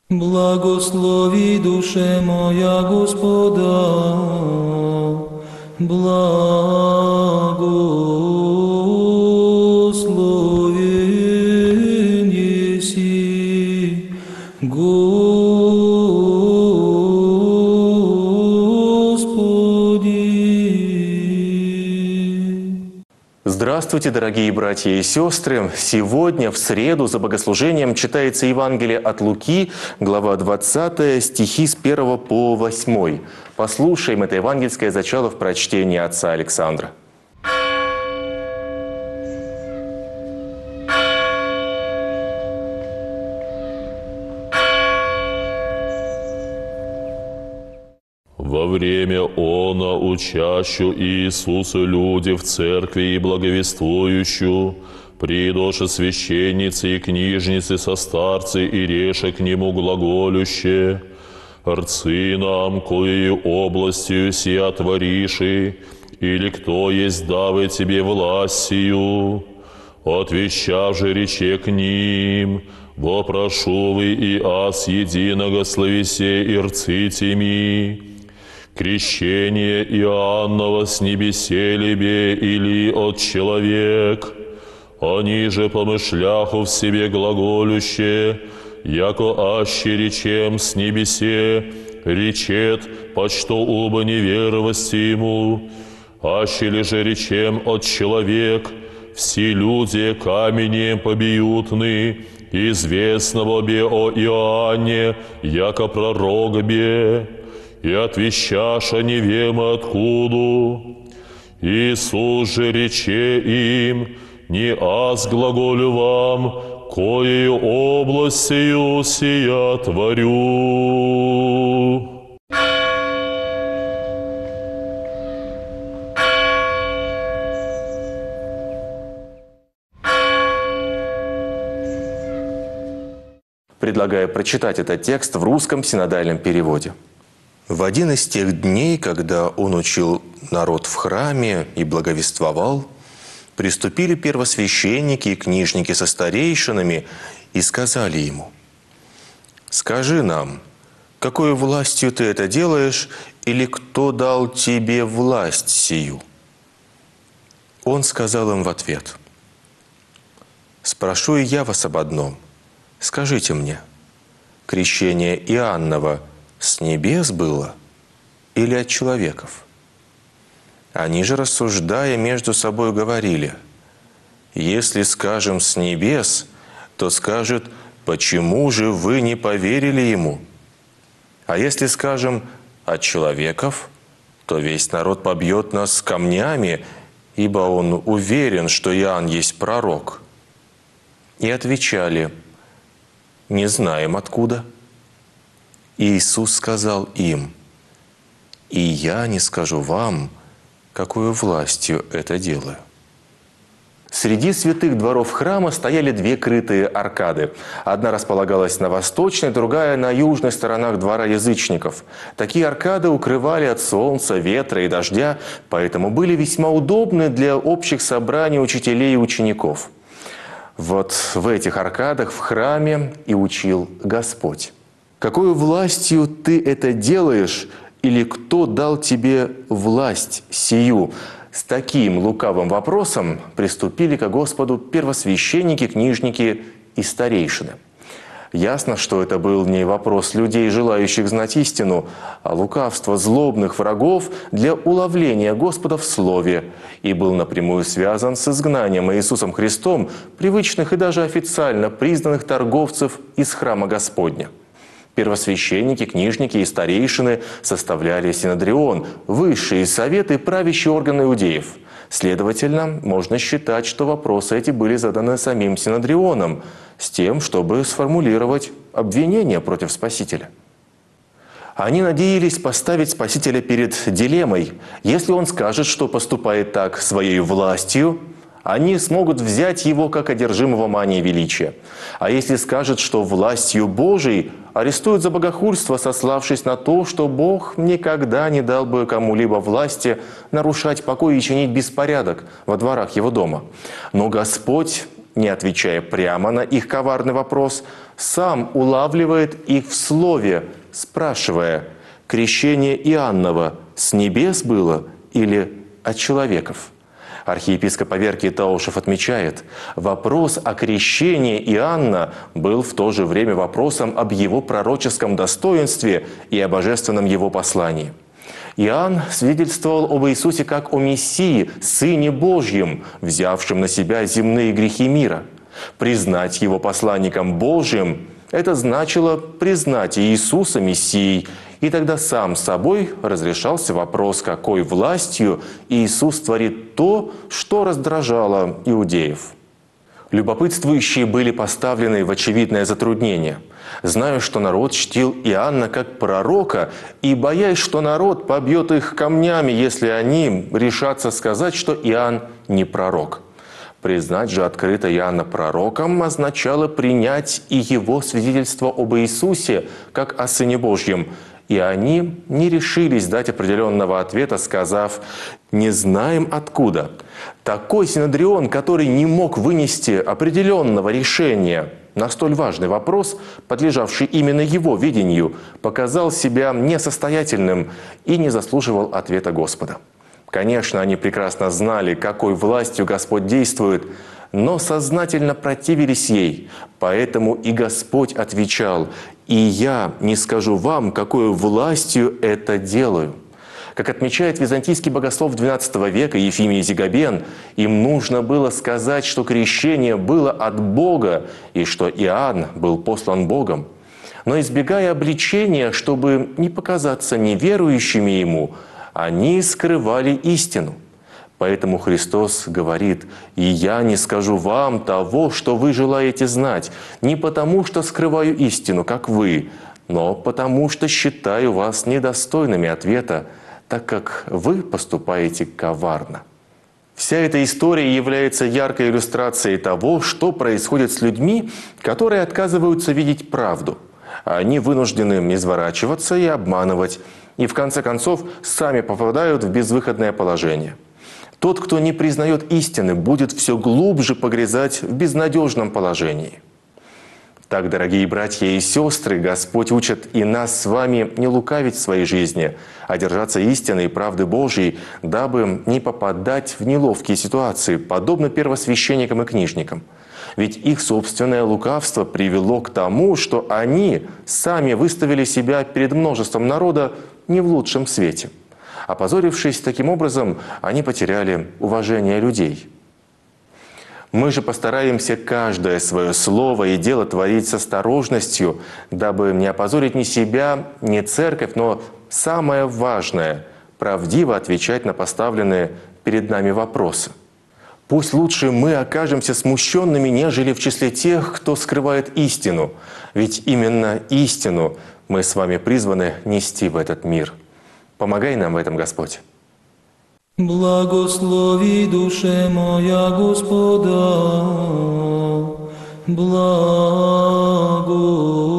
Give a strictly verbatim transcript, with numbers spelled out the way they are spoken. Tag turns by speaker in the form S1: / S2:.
S1: Благослови душе моя Господа, благословен еси, Господи.
S2: Здравствуйте, дорогие братья и сестры! Сегодня, в среду, за богослужением читается Евангелие от Луки, глава двадцатая, стихи с первого по восьмой. Послушаем это евангельское зачало в прочтении отца Александра.
S3: Во время она учащу Иисусу люди в церкви и благовествующую, придоше священницы и книжницы со старцы и реша к нему глаголюще, «Рцы нам, коею областью сия твориши, или кто есть давы тебе власть сию?» Отвещав же рече к ним, «Вопрошу вы и аз единого словесе и рцитеми, крещение Иоаннова с небесе либе или от человек?» Они же, помышляху в себе глаголюще, яко аще речем с небесе, речет, почто уба неверовости ему, аще ли же речем от человек, все люди каменем побьютны, известного бе о Иоанне, яко пророк бе, и отвещаша не вема откуду. Иисус же рече им, не аз глаголю вам, коею областью сия творю.
S2: Предлагаю прочитать этот текст в русском синодальном переводе. В один из тех дней, когда он учил народ в храме и благовествовал, приступили первосвященники и книжники со старейшинами и сказали ему: «Скажи нам, какой властью ты это делаешь, или кто дал тебе власть сию?» Он сказал им в ответ: «Спрошу и я вас об одном. Скажите мне, крещение Иоаннова с небес было или от человеков?» Они же, рассуждая между собой, говорили: «Если скажем с небес, то скажет: почему же вы не поверили ему? А если скажем от человеков, то весь народ побьет нас камнями, ибо он уверен, что Иоанн есть пророк». И отвечали: «Не знаем откуда». И Иисус сказал им: «И я не скажу вам, какую властью это делаю». Среди святых дворов храма стояли две крытые аркады. Одна располагалась на восточной, другая на южной сторонах двора язычников. Такие аркады укрывали от солнца, ветра и дождя, поэтому были весьма удобны для общих собраний учителей и учеников. Вот в этих аркадах в храме и учил Господь. «Какою властью ты это делаешь, или кто дал тебе власть сию?» С таким лукавым вопросом приступили к Господу первосвященники, книжники и старейшины. Ясно, что это был не вопрос людей, желающих знать истину, а лукавство злобных врагов для уловления Господа в Слове, и был напрямую связан с изгнанием Иисусом Христом привычных и даже официально признанных торговцев из храма Господня. Первосвященники, книжники и старейшины составляли Синодрион, высшие советы и правящие органы иудеев. Следовательно, можно считать, что вопросы эти были заданы самим Синодрионом с тем, чтобы сформулировать обвинение против Спасителя. Они надеялись поставить Спасителя перед дилеммой. Если он скажет, что поступает так своей властью, они смогут взять его как одержимого манией величия. А если скажет, что властью Божией, арестуют за богохульство, сославшись на то, что Бог никогда не дал бы кому-либо власти нарушать покой и чинить беспорядок во дворах его дома. Но Господь не отвечая прямо на их коварный вопрос, сам улавливает их в слове, спрашивая: «Крещение Иоанново с небес было или от человеков?» Архиепископ Аверкий Таушев отмечает: вопрос о крещении Иоанна был в то же время вопросом об его пророческом достоинстве и о божественном его послании. Иоанн свидетельствовал об Иисусе как о Мессии, Сыне Божьем, взявшем на себя земные грехи мира. Признать его посланником Божьим – это значило признать Иисуса Мессией, и тогда сам собой разрешался вопрос, какой властью Иисус творит то, что раздражало иудеев. Любопытствующие были поставлены в очевидное затруднение. Зная, что народ чтил Иоанна как пророка, и боясь, что народ побьет их камнями, если они решатся сказать, что Иоанн не пророк. Признать же открыто Иоанна пророком означало принять и его свидетельство об Иисусе как о Сыне Божьем. И они не решились дать определенного ответа, сказав: «Не знаем откуда». Такой синодрион, который не мог вынести определенного решения на столь важный вопрос, подлежавший именно его видению, показал себя несостоятельным и не заслуживал ответа Господа. Конечно, они прекрасно знали, какой властью Господь действует, но сознательно противились ей. Поэтому и Господь отвечал: «И я не скажу вам, какой властью это делаю». Как отмечает византийский богослов двенадцатого века Ефимий Зигабен, им нужно было сказать, что крещение было от Бога и что Иоанн был послан Богом. Но избегая обличения, чтобы не показаться неверующими ему, они скрывали истину. Поэтому Христос говорит: «И я не скажу вам того, что вы желаете знать, не потому, что скрываю истину, как вы, но потому, что считаю вас недостойными ответа, так как вы поступаете коварно». Вся эта история является яркой иллюстрацией того, что происходит с людьми, которые отказываются видеть правду. Они вынуждены изворачиваться и обманывать, и в конце концов сами попадают в безвыходное положение. Тот, кто не признает истины, будет все глубже погрязать в безнадежном положении. Так, дорогие братья и сестры, Господь учит и нас с вами не лукавить в своей жизни, а держаться истины и правды Божьей, дабы не попадать в неловкие ситуации, подобно первосвященникам и книжникам. Ведь их собственное лукавство привело к тому, что они сами выставили себя перед множеством народа не в лучшем свете. Опозорившись таким образом, они потеряли уважение людей. Мы же постараемся каждое свое слово и дело творить с осторожностью, дабы не опозорить ни себя, ни церковь, но самое важное – правдиво отвечать на поставленные перед нами вопросы. Пусть лучше мы окажемся смущенными, нежели в числе тех, кто скрывает истину, ведь именно истину мы с вами призваны нести в этот мир. Помогай нам в этом, Господь.
S1: Благослови душе моя Господа, благо.